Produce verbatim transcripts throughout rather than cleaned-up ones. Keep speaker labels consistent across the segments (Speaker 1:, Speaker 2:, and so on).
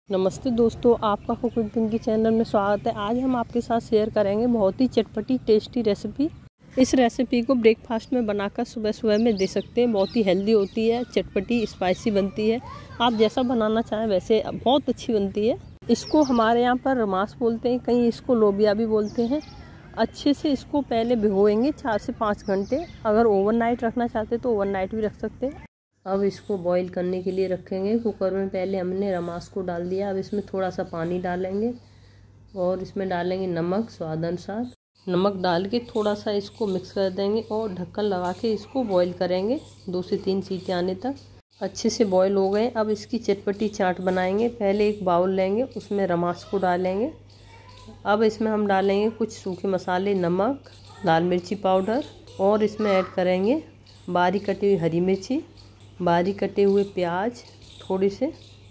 Speaker 1: नमस्ते दोस्तों, आपका कुकिंग पिंकी चैनल में स्वागत है। आज हम आपके साथ शेयर करेंगे बहुत ही चटपटी टेस्टी रेसिपी। इस रेसिपी को ब्रेकफास्ट में बनाकर सुबह सुबह में दे सकते हैं। बहुत ही हेल्दी होती है, चटपटी स्पाइसी बनती है। आप जैसा बनाना चाहें वैसे बहुत अच्छी बनती है। इसको हमारे यहाँ पर रमास बोलते हैं, कहीं इसको लोबिया भी बोलते हैं। अच्छे से इसको पहले भिगोएंगे चार से पाँच घंटे। अगर ओवरनाइट रखना चाहते तो ओवरनाइट भी रख सकते हैं। अब इसको बॉईल करने के लिए रखेंगे। कुकर में पहले हमने रमास को डाल दिया। अब इसमें थोड़ा सा पानी डालेंगे और इसमें डालेंगे नमक स्वाद अनुसार। नमक डाल के थोड़ा सा इसको मिक्स कर देंगे और ढक्कन लगा के इसको बॉईल करेंगे दो से तीन सीटी आने तक। अच्छे से बॉईल हो गए। अब इसकी चटपटी चाट बनाएंगे। पहले एक बाउल लेंगे, उसमें रमास को डालेंगे। अब इसमें हम डालेंगे कुछ सूखे मसाले, नमक, लाल मिर्ची पाउडर और इसमें ऐड करेंगे बारीक कटी हुई हरी मिर्ची, बारीक कटे हुए प्याज थोड़े से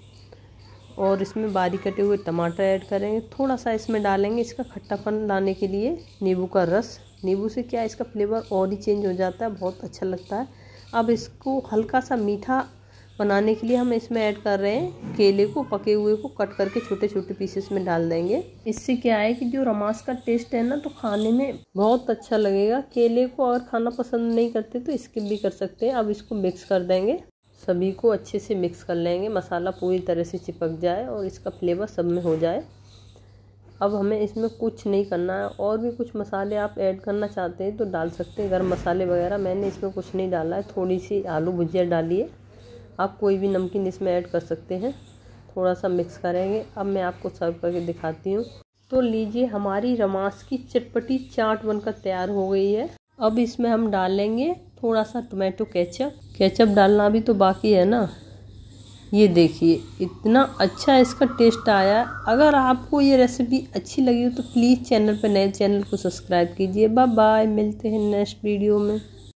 Speaker 1: और इसमें बारीक कटे हुए टमाटर ऐड करेंगे। थोड़ा सा इसमें डालेंगे इसका खट्टापन लाने के लिए नींबू का रस। नींबू से क्या इसका फ्लेवर और ही चेंज हो जाता है, बहुत अच्छा लगता है। अब इसको हल्का सा मीठा बनाने के लिए हम इसमें ऐड कर रहे हैं केले को, पके हुए को कट करके छोटे छोटे पीसेस में डाल देंगे। इससे क्या है कि जो रमास का टेस्ट है ना, तो खाने में बहुत अच्छा लगेगा। केले को अगर खाना पसंद नहीं करते तो स्किप भी कर सकते हैं। अब इसको मिक्स कर देंगे, सभी को अच्छे से मिक्स कर लेंगे। मसाला पूरी तरह से चिपक जाए और इसका फ्लेवर सब में हो जाए। अब हमें इसमें कुछ नहीं करना है। और भी कुछ मसाले आप ऐड करना चाहते हैं तो डाल सकते हैं, गरम मसाले वगैरह। मैंने इसमें कुछ नहीं डाला है। थोड़ी सी आलू भुजिया डालिए, आप कोई भी नमकीन इसमें ऐड कर सकते हैं। थोड़ा सा मिक्स करेंगे। अब मैं आपको सर्व करके दिखाती हूँ। तो लीजिए, हमारी रमास की चटपटी चाट बनकर तैयार हो गई है। अब इसमें हम डालेंगे थोड़ा सा टोमेटो केचप। केचप डालना भी तो बाकी है ना। ये देखिए इतना अच्छा इसका टेस्ट आया। अगर आपको ये रेसिपी अच्छी लगी हो तो प्लीज़ चैनल पर नए चैनल को सब्सक्राइब कीजिए। बाय बाय, मिलते हैं नेक्स्ट वीडियो में।